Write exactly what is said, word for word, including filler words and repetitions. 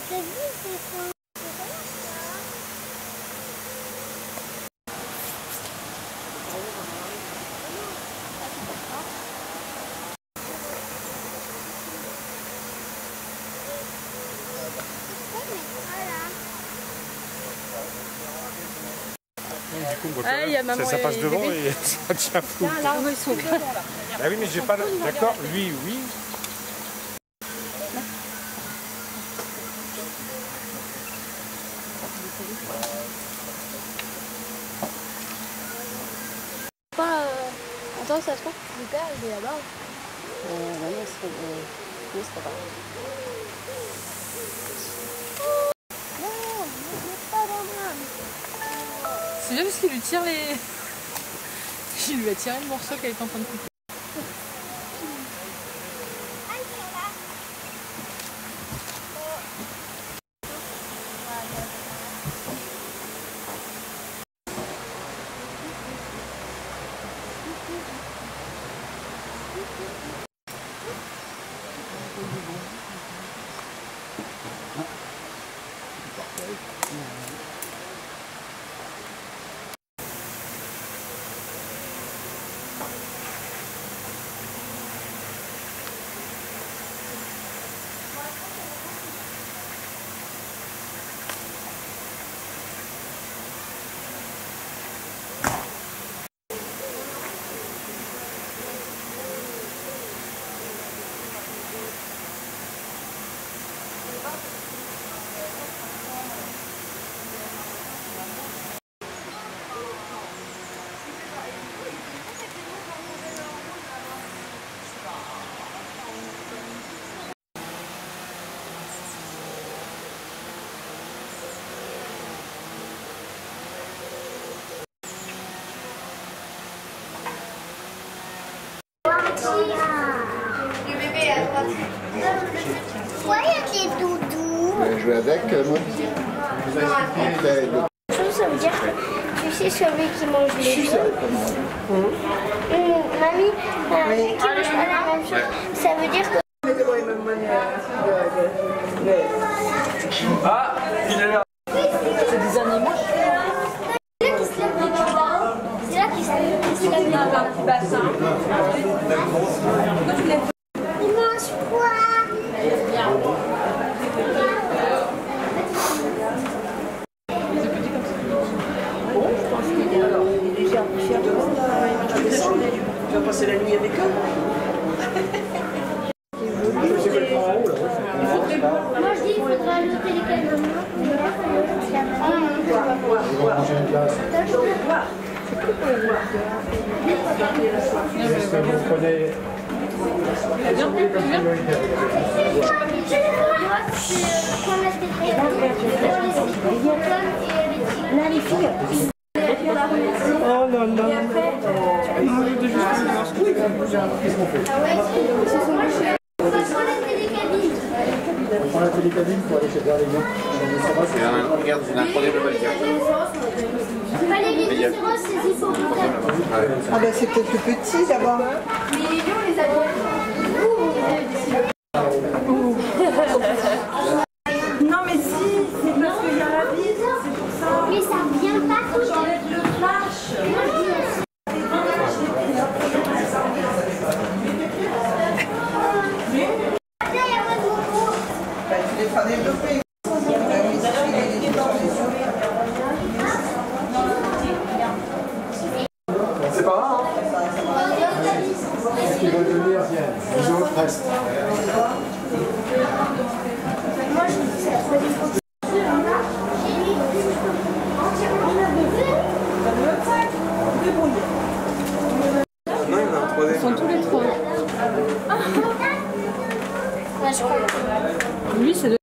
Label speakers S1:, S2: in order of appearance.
S1: Du coup, moi,
S2: ah, y a maman
S1: ça, ça passe
S2: et
S1: devant
S2: bébé.
S1: et ça tient fou.
S2: Ah, là, ils sont devant là.
S1: Ah oui, mais j'ai pas. D'accord, lui, oui.
S3: Pas. Euh... Attends, ça se trouve, mon père il est là-bas. Euh, bah non, c'est euh... oui, c'est pas grave.
S2: C'est bien parce qu'il lui tire les. Il lui a tiré le morceau qu'elle est en train de couper.
S4: Le bébé est à droite.
S5: Ouais, il y a des doudous.
S6: Je vais jouer avec, euh, moi.
S5: Ça veut dire que tu sais celui qui mange les
S6: Je
S5: choses.
S6: savais pas moi.
S5: Hum, mamie, euh, qui mange pas la même chose. Ça veut dire que...
S7: Ah, il est là.
S2: C'est des animaux.
S5: C'est là qui se lève les barreaux. C'est là qui se lève les barreaux.
S2: Un petit bassin.
S5: Il mange quoi?
S7: Tu vas passer la nuit avec eux?
S5: Moi je dis qu'il faudra ajouter les cadeaux.
S6: Ils vont manger une glace. Est-ce que vous prenez...
S5: Là les filles.
S2: Oh là là.
S5: Et après, on va prendre la télécabine.
S6: On prend la télécabine pour aller chez vers les gens.
S8: Regarde, c'est un problème de validation.
S5: Pas les rhinocéros, c'est hippopotames.
S9: Ah bah c'est peut-être le petit d'abord.
S5: Mais les lions, on les a Nous, on les a décidés.
S9: Non mais si, c'est parce qu'il y a la vie, c'est pour ça.
S5: Mais ça vient pas tout seul.
S9: J'enlève le flash. Bah tu les feras développer.
S6: C'est pas grave, hein? Est-ce qu'ils veulent venir? Viens. Les autres restent.
S5: Moi, je dis ça. Ça dépend.
S2: Ils sont tous les trois.
S5: Moi, je crois.
S2: Lui, c'est de